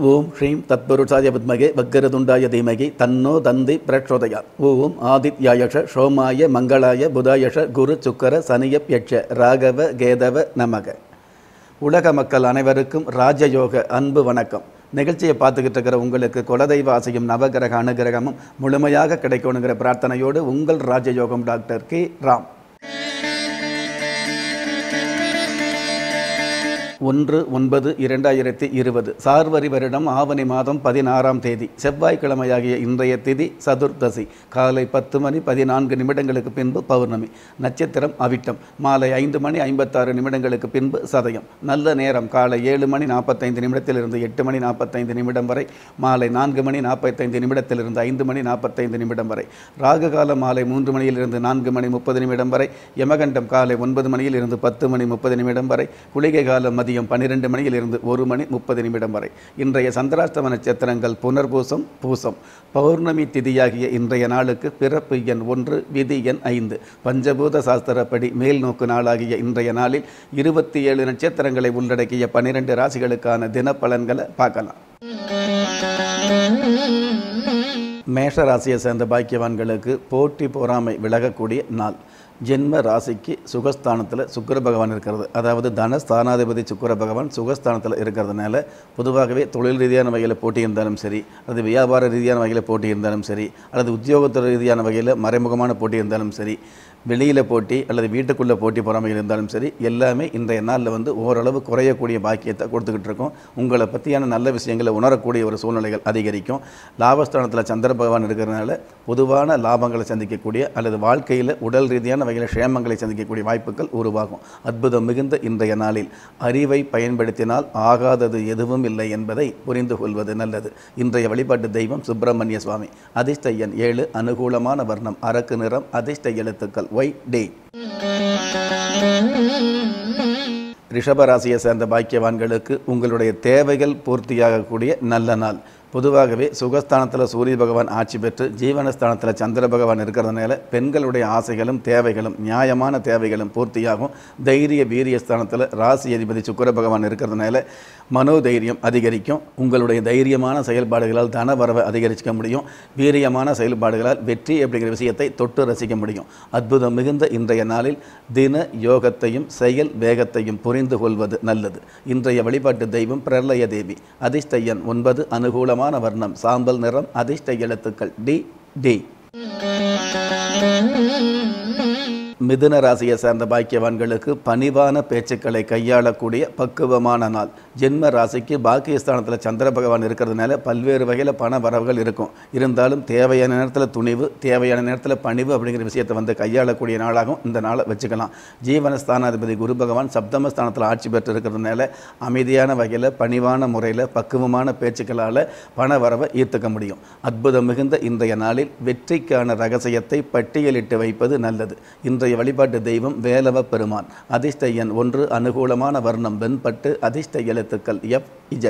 ஓம் ஸ்ரீம் தத்புருஷாய வித்மகே வக்கரதுண்டாய தீமகி தன்னோ தந்தி பிரச்சோதயாத். ஓம் ஆதித்யாயஷ சோமாய மங்களாய புதாயஷ குரு சுக்கர சனியப்யட்ச ராகவ கேதவ நமக. உலக மக்கள் அனைவருக்கும் ராஜயோக அன்பு வணக்கம். நிகழ்ச்சியை பார்த்துக்கிட்டு இருக்கிற உங்களுக்கு குலதெய்வ ஆசையும் நவகிரக அனுகிரகமும் முழுமையாக கிடைக்கணுங்கிற பிரார்த்தனையோடு உங்கள் ராஜயோகம் டாக்டர் கே ராம். 1/9/2020 சார்வரி வருடம் ஆவணி மாதம் 16ஆம் தேதி செவ்வாய்க்கிழமையாகிய இன்றைய திதி சதுர்தசி. காலை 10:14 பின்பு பௌர்ணமி. நட்சத்திரம் அவிட்டம். மாலை 5:56 பின்பு சதயம். நல்ல நேரம் காலை 7:45 8:45 வரை, மாலை 4:45 5:45 வரை. ராகு காலம் மாலை 3 4:30 வரை, யமகண்டம் காலை 9 10:30 வரை, குளிகை காலம் மதியம் 12 1:30 வரை. இன்றைய சந்திராஷ்டம நட்சத்திரங்கள் புனர்பூசம், பூசம். பௌர்ணமி திதியாகிய இன்றைய நாளுக்கு பிறப்பு எண் 1, விதி எண் 5. பஞ்சபூத சாஸ்திரப்படி மேல் நோக்கு நாளாகிய இன்றைய நாளில் 27 நட்சத்திரங்களை உள்ளடக்கிய 12 ராசிகளுக்கான தின பலன்களை பார்க்கலாம். மேஷ ராசியை சேர்ந்த பாக்கியவான்களுக்கு போட்டி பொறாமை விலகக்கூடிய நாள். ஜென்ம ராசிக்கு சுகஸ்தானத்தில் சுக்கிர பகவான் இருக்கிறது. அதாவது தனஸ்தானாதிபதி சுக்கிர பகவான் சுகஸ்தானத்தில் இருக்கிறதுனால பொதுவாகவே தொழில் ரீதியான வகையில் போட்டி இருந்தாலும் சரி, அல்லது வியாபார ரீதியான வகையில் போட்டி இருந்தாலும் சரி, அல்லது உத்தியோகத்துறை ரீதியான வகையில் மறைமுகமான போட்டி இருந்தாலும் சரி, வெளியில் போட்டி அல்லது வீட்டுக்குள்ளே போட்டி பொறாமைகள் இருந்தாலும் சரி, எல்லாமே இன்றைய நாளில் ஓரளவு குறையக்கூடிய பாக்கியத்தை கொடுத்துக்கிட்டு இருக்கோம். உங்களை பற்றியான நல்ல விஷயங்களை உணரக்கூடிய ஒரு சூழ்நிலைகள் அதிகரிக்கும். லாபஸ்தானத்தில் சந்திர பகவான் இருக்கிறதுனால பொதுவான லாபங்களை சந்திக்கக்கூடிய அல்லது வாழ்க்கையில் உடல் ரீதியான வகையில் க்ஷேமங்களை சந்திக்கக்கூடிய வாய்ப்புகள் உருவாகும். அற்புதம் மிகுந்த இன்றைய நாளில் அறிவை பயன்படுத்தினால் ஆகாதது எதுவும் இல்லை என்பதை புரிந்து கொள்வது நல்லது. இன்றைய வழிபாட்டு தெய்வம் சுப்பிரமணிய சுவாமி. அதிர்ஷ்ட எண் 7. அனுகூலமான வர்ணம் அரக்கு நிறம். அதிர்ஷ்ட எழுத்துக்கள் YD. ரிஷப ராசியை சேர்ந்த பாக்கியவான்களுக்கு உங்களுடைய தேவைகள் பூர்த்தியாகக்கூடிய நல்ல நாள். பொதுவாகவே சுகஸ்தானத்தில் சூரிய பகவான் ஆட்சி பெற்று ஜீவனஸ்தானத்தில் சந்திர பகவான் இருக்கிறதுனால பெண்களுடைய ஆசைகளும் தேவைகளும் நியாயமான தேவைகளும் பூர்த்தியாகும். தைரிய வீரியஸ்தானத்தில் ராசி அதிபதி சுக்கிர பகவான் இருக்கிறதுனால மனோதைரியம் அதிகரிக்கும். உங்களுடைய தைரியமான செயல்பாடுகளால் தன வரவை அதிகரிக்க முடியும். வீரியமான செயல்பாடுகளால் வெற்றி அப்படிங்கிற விஷயத்தை தொட்டு ரசிக்க முடியும். அற்புதம் மிகுந்த இன்றைய நாளில் தின யோகத்தையும் செயல் வேகத்தையும் புரிந்து கொள்வது நல்லது. இன்றைய வழிபாட்டு தெய்வம் பிரளய தேவி. அதிர்ஷ்ட எண் 9. அனுகூலமான வர்ணம் சாம்பல் நிறம். அதிர்ஷ்ட எழுத்துக்கள் D. மிதுன ராசியை சேர்ந்த பாக்கியவான்களுக்கு பணிவான பேச்சுக்களை கையாளக்கூடிய பக்குவமான நாள். ஜென்ம ராசிக்கு பாக்கியஸ்தானத்தில் சந்திர பகவான் இருக்கிறதுனால பல்வேறு வகையில் பண வரவுகள் இருக்கும். இருந்தாலும் தேவையான நேரத்தில் துணிவு, தேவையான நேரத்தில் பணிவு அப்படிங்கிற விஷயத்தை கையாளக்கூடிய நாளாகவும் இந்த நாளை வச்சுக்கலாம். ஜீவனஸ்தானாதிபதி குரு பகவான் சப்தமஸ்தானத்தில் ஆட்சி பெற்று இருக்கிறதுனால அமைதியான வகையில் பணிவான முறையில் பக்குவமான பேச்சுக்களால் பண வரவை ஈர்த்துக்க முடியும். அற்புதம் மிகுந்த இன்றைய நாளில் வெற்றிக்கான ரகசியத்தை பட்டியலிட்டு வைப்பது நல்லது. இன்றைய வழிபாட்டு தெய்வம் வேலவ பெருமான். அதிர்ஷ்ட எண் 1. அனுகூலமான வர்ணம் வெண்பட்டு. அதிர்ஷ்ட எழுத்துக்கள் FZ.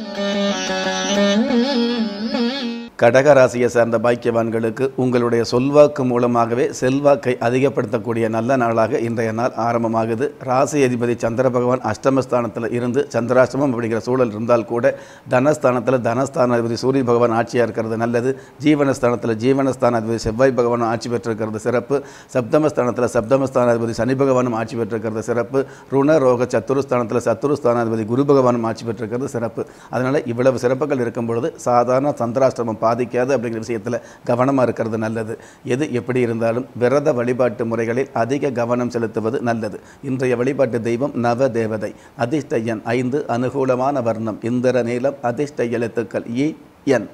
கடக ராசியை சேர்ந்த பாக்கியவான்களுக்கு உங்களுடைய சொல்வாக்கு மூலமாகவே செல்வாக்கை அதிகப்படுத்தக்கூடிய நல்ல நாளாக இன்றைய நாள் ஆரம்பமாகுது. ராசி அதிபதி சந்திர பகவான் அஷ்டமஸ்தானத்தில் இருந்து சந்திராஷ்டமம் அப்படிங்கிற சூழல் இருந்தால் கூட தனஸ்தானத்தில் தனஸ்தானாதிபதி சூரிய பகவான் ஆட்சியாக இருக்கிறது நல்லது. ஜீவனஸ்தானாதிபதி செவ்வாய் பகவானும் ஆட்சி பெற்றிருக்கிறது சிறப்பு. சப்தமஸ்தானத்தில் சப்தமஸ்தானாதிபதி சனி பகவானும் ஆட்சி பெற்றிருக்கிறது சிறப்பு. ருண ரோக சத்துருஸ்தானத்தில் சத்துருஸ்தானாதிபதி குரு பகவானும் ஆட்சி பெற்றிருக்கிறது சிறப்பு. அதனால் இவ்வளவு சிறப்புகள் இருக்கும் பொழுது சாதாரண சந்திராஷ்டமம் பாதிக்காது அப்படிங்கிற விஷயத்தில் கவனமாக இருக்கிறது நல்லது. எது எப்படி இருந்தாலும் விரத வழிபாட்டு முறைகளில் அதிக கவனம் செலுத்துவது நல்லது. இன்றைய வழிபாட்டு தெய்வம் நவ தேவதை. அதிர்ஷ்ட எண் 5. அனுகூலமான வர்ணம் இந்திர நீலம். அதிர்ஷ்ட எழுத்துக்கள் EN.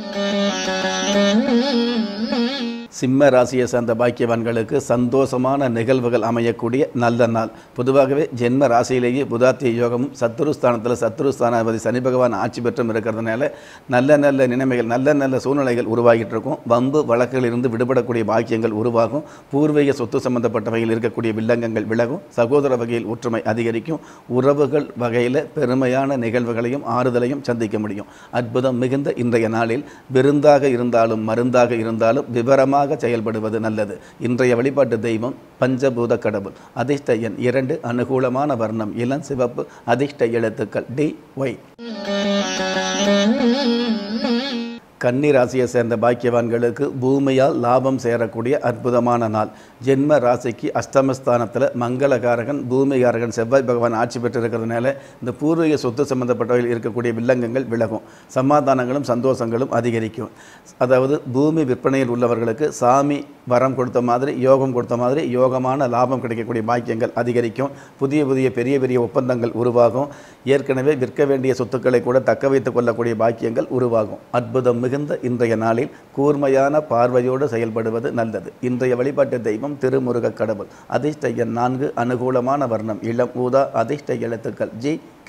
சிம்ம ராசியை சேர்ந்த பாக்கியவான்களுக்கு சந்தோஷமான நிகழ்வுகள் அமையக்கூடிய நல்ல நாள். பொதுவாகவே ஜென்ம ராசியிலேயே புதாத்திய யோகமும் சத்துருஸ்தானத்தில் சத்துருஸ்தானாதிபதி சனி பகவான் ஆட்சி பெற்றும் இருக்கிறதுனால நல்ல நல்ல நிலைமைகள் நல்ல நல்ல சூழ்நிலைகள் உருவாகிட்டு இருக்கும். வம்பு வழக்குகளிலிருந்து விடுபடக்கூடிய பாக்கியங்கள் உருவாகும். பூர்வீக சொத்து சம்பந்தப்பட்ட வகையில் இருக்கக்கூடிய வில்லங்கங்கள் விலகும். சகோதர வகையில் ஒற்றுமை அதிகரிக்கும். உறவுகள் வகையில் பெருமையான நிகழ்வுகளையும் ஆறுதலையும் சந்திக்க முடியும். அற்புதம் மிகுந்த இன்றைய நாளில் விருந்தாக இருந்தாலும் மருந்தாக இருந்தாலும் விவரமாக செயல்படுவது நல்லது. இன்றைய வழிபாட்டு தெய்வம் பஞ்சபூத கடவுள். அதிர்ஷ்ட எண் 2. அனுகூலமான வர்ணம் இளம் சிவப்பு. அதிர்ஷ்ட எழுத்துக்கள் DY. கன்னி ராசியை சேர்ந்த பாக்கியவான்களுக்கு பூமியால் லாபம் சேரக்கூடிய அற்புதமான நாள். ஜென்ம ராசிக்கு அஷ்டமஸ்தானத்தில் மங்களகாரகன் பூமிகாரகன் செவ்வாய் பகவான் ஆட்சி பெற்றிருக்கிறதுனால இந்த பூர்வீக சொத்து சம்பந்தப்பட்டவர்கள் இருக்கக்கூடிய வில்லங்கங்கள் விலகும், சமாதானங்களும் சந்தோஷங்களும் அதிகரிக்கும். அதாவது பூமி விற்பனையில் உள்ளவர்களுக்கு சாமி வரம் கொடுத்த மாதிரி யோகம் கொடுத்த மாதிரி யோகமான லாபம் கிடைக்கக்கூடிய பாக்கியங்கள் அதிகரிக்கும். புதிய புதிய பெரிய பெரிய ஒப்பந்தங்கள் உருவாகும். ஏற்கனவே விற்க வேண்டிய சொத்துக்களை கூட தக்க வைத்துக் கொள்ளக்கூடிய பாக்கியங்கள் உருவாகும். அற்புதம் மிகுந்த இன்றைய நாளில் கூர்மையான பார்வையோடு செயல்படுவது நல்லது. இன்றைய வழிபாட்டு தெய்வம் திருமுருக கடவுள். அதிர்ஷ்ட எண் 4, அனுகூலமான வர்ணம் இளம் ஊதா, அதிர்ஷ்ட எழுத்துக்கள் GK.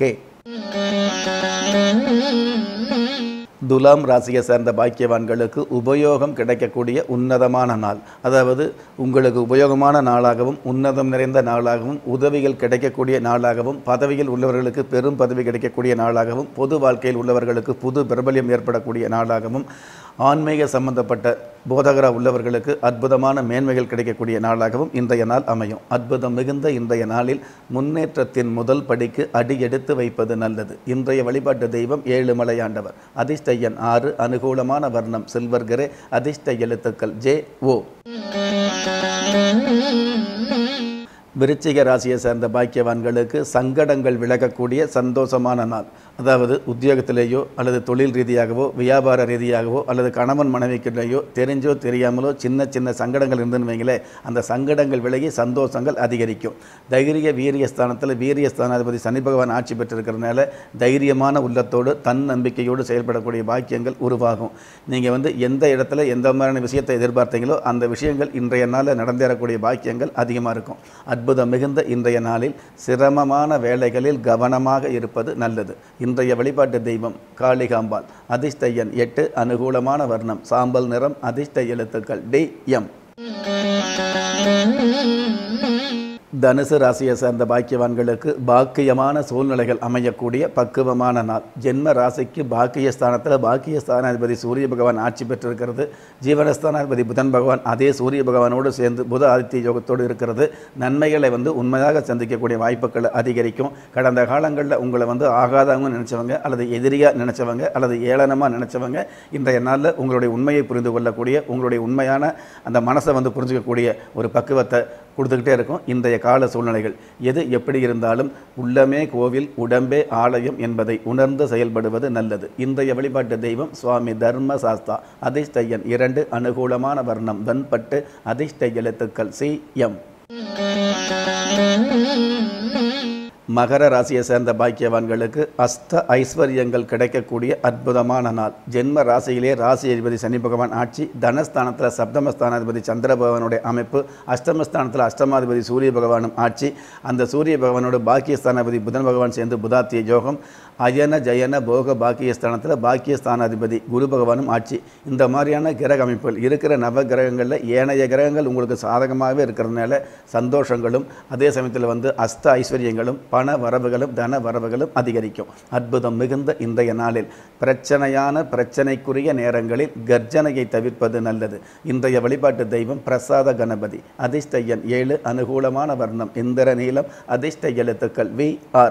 துலாம் ராசியை சேர்ந்த பாக்கியவான்களுக்கு உபயோகம் கிடைக்கக்கூடிய உன்னதமான நாள். அதாவது உங்களுக்கு உபயோகமான நாளாகவும் உன்னதம் நிறைந்த நாளாகவும் உதவிகள் கிடைக்கக்கூடிய நாளாகவும் பதவியில் உள்ளவர்களுக்கு பெரும் பதவி கிடைக்கக்கூடிய நாளாகவும் பொது வாழ்க்கையில் உள்ளவர்களுக்கு புது பிரபல்யம் ஏற்படக்கூடிய நாளாகவும் ஆன்மீக சம்பந்தப்பட்ட போதகரா உள்ளவர்களுக்கு அற்புதமான மேன்மைகள் கிடைக்கக்கூடிய நாளாகவும் இன்றைய நாள் அமையும். அற்புதம் மிகுந்த இன்றைய நாளில் முன்னேற்றத்தின் முதல் படிக்கு அடியெடுத்து வைப்பது நல்லது. இன்றைய வழிபாட்டு தெய்வம் ஏழுமலையாண்டவர். அதிர்ஷ்ட எண் 6, அனுகூலமான வர்ணம் சில்வர் கிரே, அதிர்ஷ்ட எழுத்துக்கள் JO. விருச்சிக ராசியை சேர்ந்த பாக்கியவான்களுக்கு சங்கடங்கள் விலகக்கூடிய சந்தோஷமான நாள். அதாவது உத்தியோகத்திலேயோ அல்லது தொழில் ரீதியாகவோ வியாபார ரீதியாகவோ அல்லது கணவன் மனைவிக்கிடையோ தெரிஞ்சோ தெரியாமலோ சின்ன சின்ன சங்கடங்கள் இருந்துன்னு வைங்களே, அந்த சங்கடங்கள் விலகி சந்தோஷங்கள் அதிகரிக்கும். தைரிய வீரியஸ்தானத்தில் வீரியஸ்தானாதிபதி சனி பகவான் ஆட்சி பெற்றிருக்கிறதுனால தைரியமான உள்ளத்தோடு தன்னம்பிக்கையோடு செயல்படக்கூடிய பாக்கியங்கள் உருவாகும். நீங்கள் எந்த இடத்துல எந்த மாதிரியான விஷயத்தை எதிர்பார்த்தீங்களோ அந்த விஷயங்கள் இன்றைய நாளில் நடந்தேறக்கூடிய பாக்கியங்கள் அதிகமாக இருக்கும். அற்புதம் மிகுந்த இன்றைய நாளில் சிரமமான வேலைகளில் கவனமாக இருப்பது நல்லது. இன்றைய வழிபாட்டு தெய்வம் காளிகாம்பாள். அதிர்ஷ்ட எண் 8, அனுகூலமான வர்ணம் சாம்பல் நிறம், அதிர்ஷ்ட எழுத்துக்கள் DM. தனுசு ராசியை சேர்ந்த பாக்கியவான்களுக்கு பாக்கியமான சூழ்நிலைகள் அமையக்கூடிய பக்குவமான நாள். ஜென்ம ராசிக்கு பாக்கியஸ்தானத்தில் பாக்கியஸ்தானாதிபதி சூரிய பகவான் ஆட்சி பெற்றிருக்கிறது. ஜீவனஸ்தானாதிபதி புதன் பகவான் அதே சூரிய பகவானோடு சேர்ந்து புத ஆதித்ய யோகத்தோடு இருக்கிறது. நன்மைகளை உண்மையாக சந்திக்கக்கூடிய வாய்ப்புகள் அதிகரிக்கும். கடந்த காலங்களில் உங்களை ஆகாதவங்க நினைச்சவங்க அல்லது எதிரியாக நினைச்சவங்க அல்லது ஏளனமாக நினைச்சவங்க இன்றைய நாளில் உங்களுடைய உண்மையை புரிந்து கொள்ளக்கூடிய உங்களுடைய உண்மையான அந்த மனசை புரிஞ்சுக்கக்கூடிய ஒரு பக்குவத்தை கொடுத்துக்கிட்டே இருக்கும். இன்றைய கால சூழ்நிலைகள் எது எப்படி இருந்தாலும் உள்ளமே கோவில் உடம்பே ஆலயம் என்பதை உணர்ந்து செயல்படுவது நல்லது. இன்றைய வழிபாட்டு தெய்வம் சுவாமி தர்ம சாஸ்தா. அதிர்ஷ்ட எண் 2, அனுகூலமான வர்ணம் வெண்பட்டு, அதிர்ஷ்ட எழுத்துக்கள் CM. மகர ராசியை சேர்ந்த பாக்கியவான்களுக்கு அஷ்ட ஐஸ்வர்யங்கள் கிடைக்கக்கூடிய அற்புதமான நாள். ஜென்ம ராசியிலே ராசி அதிபதி சனி பகவான் ஆட்சி, தனஸ்தானத்தில் சப்தமஸ்தானாதிபதி சந்திர பகவானுடைய அமைப்பு, அஷ்டமஸ்தானத்தில் அஷ்டமாதிபதி சூரிய பகவானும் ஆட்சி. அந்த சூரிய பகவானோட பாக்கியஸ்தானாதிபதி புதன் பகவான் சேர்ந்து புதாத்திய யோகம், அயன ஜயன போக பாக்கியஸ்தானத்தில் பாக்கியஸ்தானாதிபதி குரு பகவானும் ஆட்சி. இந்த மாதிரியான கிரக அமைப்புகள் இருக்கிற நவ கிரகங்களில் ஏனைய கிரகங்கள் உங்களுக்கு சாதகமாகவே இருக்கிறதுனால சந்தோஷங்களும் அதே சமயத்தில் அஷ்ட ஐஸ்வர்யங்களும் பண வரவுகளும் தன வரவுகளும் அதிகரிக்கும். அற்புதம் மிகுந்த இன்றைய நாளில் பிரச்சனைக்குரிய நேரங்களில் கர்ஜனையை தவிர்ப்பது நல்லது. இன்றைய வழிபாட்டு தெய்வம் பிரசாத கணபதி. அதிர்ஷ்ட எண் 7, அனுகூலமான வர்ணம் இந்திர நீலம், அதிர்ஷ்ட எழுத்துக்கள் VR.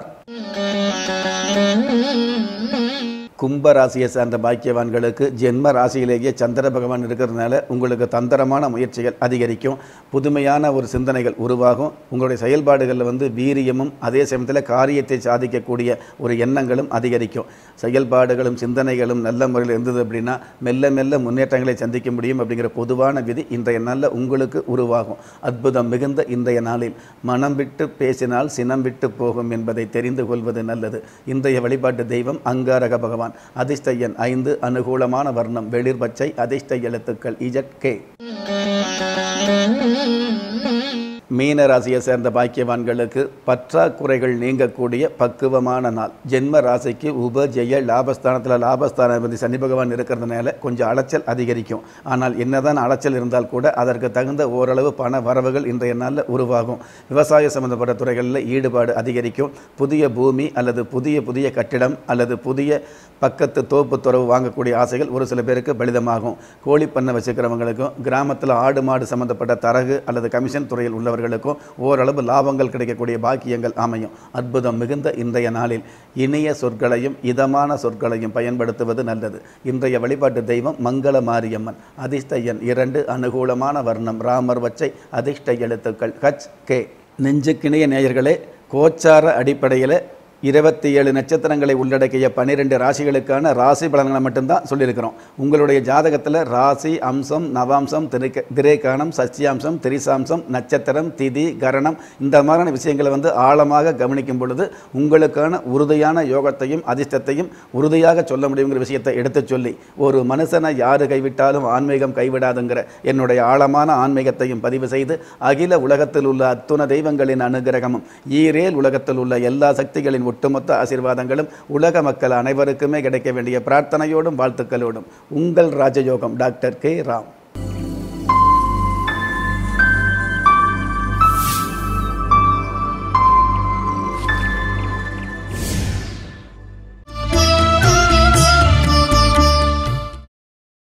கும்பராசியை சார்ந்த பாக்கியவான்களுக்கு ஜென்ம ராசியிலேயே சந்திர பகவான் இருக்கிறதுனால உங்களுக்கு தந்திரமான முயற்சிகள் அதிகரிக்கும். புதுமையான ஒரு சிந்தனைகள் உருவாகும். உங்களுடைய செயல்பாடுகளில் வீரியமும் அதே சமயத்தில் காரியத்தை சாதிக்கக்கூடிய ஒரு எண்ணங்களும் அதிகரிக்கும். செயல்பாடுகளும் சிந்தனைகளும் நல்ல முறையில் இருந்தது அப்படின்னா மெல்ல மெல்ல முன்னேற்றங்களை சந்திக்க முடியும் அப்படிங்கிற பொதுவான விதி இன்றைய நாளில் உங்களுக்கு உருவாகும். அற்புதம் மிகுந்த இன்றைய நாளில் மனம் விட்டு பேசினால் சினம் விட்டு போகும் என்பதை தெரிந்து கொள்வது நல்லது. இன்றைய வழிபாட்டு தெய்வம் அங்காரக பகவான். அதிர்ஷ்ட எண் 5, அனுகூலமான வர்ணம் வெளிர் பச்சை, அதிர்ஷ்ட எழுத்துக்கள் ZK. மீன ராசியை சேர்ந்த பாக்கியவான்களுக்கு பற்றாக்குறைகள் நீங்கக்கூடிய பக்குவமான நாள். ஜென்ம ராசிக்கு உபஜெய லாபஸ்தானத்தில் லாபஸ்தானாதிபதி சனி பகவான் இருக்கிறதுனால கொஞ்சம் அலைச்சல் அதிகரிக்கும். ஆனால் என்னதான் அலைச்சல் இருந்தால் கூட அதற்கு தகுந்த ஓரளவு பண வரவுகள் இன்றைய நாளில் உருவாகும். விவசாய சம்பந்தப்பட்ட துறைகளில் ஈடுபாடு அதிகரிக்கும். புதிய பூமி அல்லது புதிய கட்டிடம் அல்லது புதிய பக்கத்து தோப்பு துறவு வாங்கக்கூடிய ஆசைகள் ஒரு சில பேருக்கு பலிதமாகும். கோழி பண்ணை வச்சுக்கிறவங்களுக்கும் கிராமத்தில் ஆடு மாடு சம்பந்தப்பட்ட தரகு அல்லது கமிஷன் துறையில் உள்ளவர்கள் இருப்பவர்களுக்கும் ஓரளவு லாபங்கள் கிடைக்கக்கூடிய பாக்கியங்கள் அமையும். அற்புதம் மிகுந்த இன்றைய நாளில் இனிய சொற்களையும் இதமான சொற்களையும் பயன்படுத்துவது நல்லது. இன்றைய வழிபாட்டு தெய்வம் மங்கள மாரியம்மன். அதிர்ஷ்ட எண் 2, அனுகூலமான வர்ணம் ராமர் பச்சை, அதிர்ஷ்ட எழுத்துக்கள் HK. நெஞ்சுக்கிணைய நேயர்களே, கோச்சார அடிப்படையில் 27 நட்சத்திரங்களை உள்ளடக்கிய 12 ராசிகளுக்கான ராசி பலன்களை மட்டும்தான் சொல்லியிருக்கிறோம். உங்களுடைய ஜாதகத்தில் ராசி, அம்சம், நவாம்சம், திரேகானம், சஷ்டியாம்சம், திரிசாம்சம், நட்சத்திரம், திதி, கரணம் இந்த மாதிரியான விஷயங்களை ஆழமாக கவனிக்கும் பொழுது உங்களுக்கான உறுதியான யோகத்தையும் அதிர்ஷ்டத்தையும் உறுதியாக சொல்ல முடியுங்கிற விஷயத்தை எடுத்து சொல்லி, ஒரு மனுஷனை யாரு கைவிட்டாலும் ஆன்மீகம் கைவிடாதுங்கிற என்னுடைய ஆழமான ஆன்மீகத்தையும் பதிவு செய்து, அகில உலகத்தில் உள்ள அத்துண தெய்வங்களின் அனுகிரகமும் ஈரேல் உலகத்தில் உள்ள எல்லா சக்திகளின் ஒட்டுமொத்த ஆசீர்வாதங்களும் உலக மக்கள் அனைவருக்குமே கிடைக்க வேண்டிய பிரார்த்தனையோடும் வாழ்த்துக்களோடும் உங்கள் ராஜயோகம் டாக்டர் K. ராம்.